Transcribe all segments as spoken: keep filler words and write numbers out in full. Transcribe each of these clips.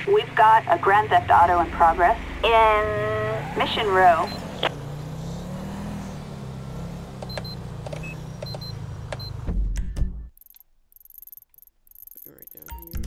We've got a Grand Theft Auto in progress in Mission Row. Right down here.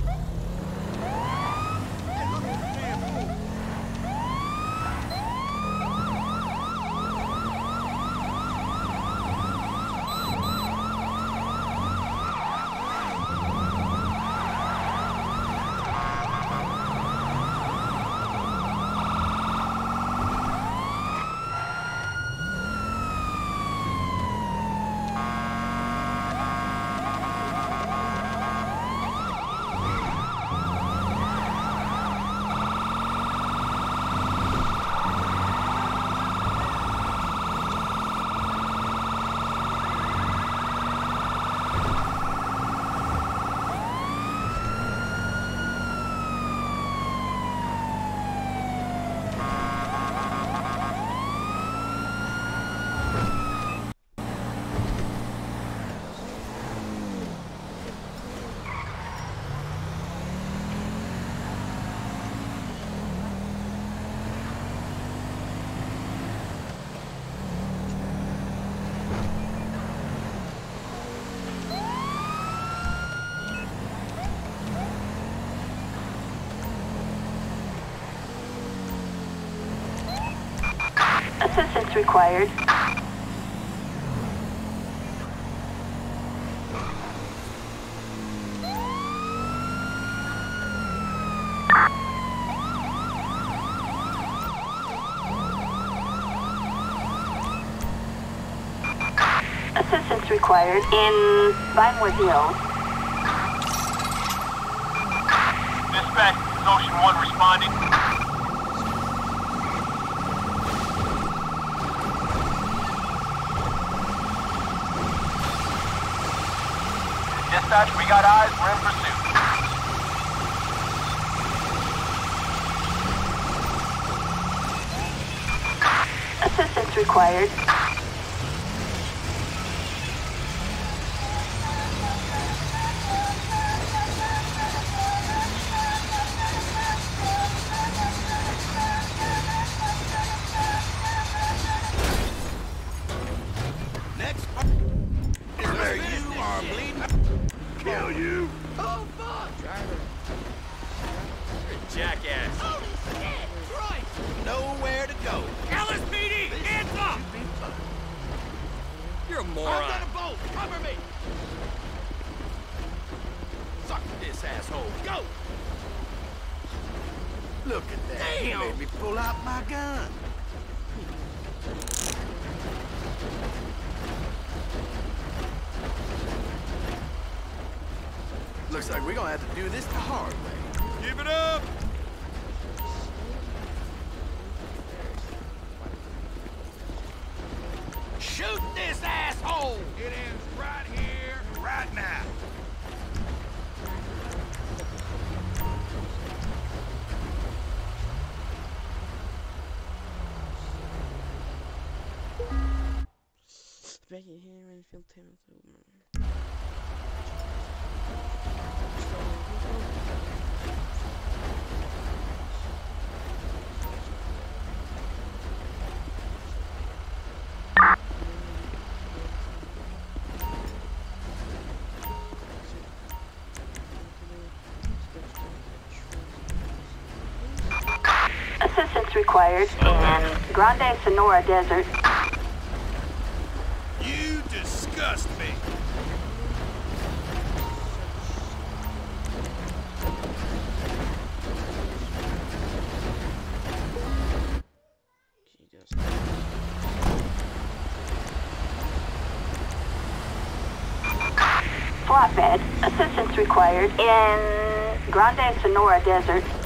Assistance required. Assistance required in Vinewood Hills. Dispatch, is Ocean one responding? Dispatch, we got eyes, we're in pursuit. Assistance required. Next is where you are bleeding. Kill you! Oh, fuck! Driver. Jackass. Oh, shit! Christ! Nowhere to go. L S P D, hands up! You're a I've moron. got a boat! Cover me! Suck this asshole! Go! Look at that! Damn. You made me pull out my gun. Looks like we're gonna have to do this the hard way. Give it up! Shoot this asshole! It ends right here, right now. Back in here and feel terrible. Assistance required in Grande Sonora Desert. You disgust me. She does. Flatbed. Assistance required in Grande Sonora Desert.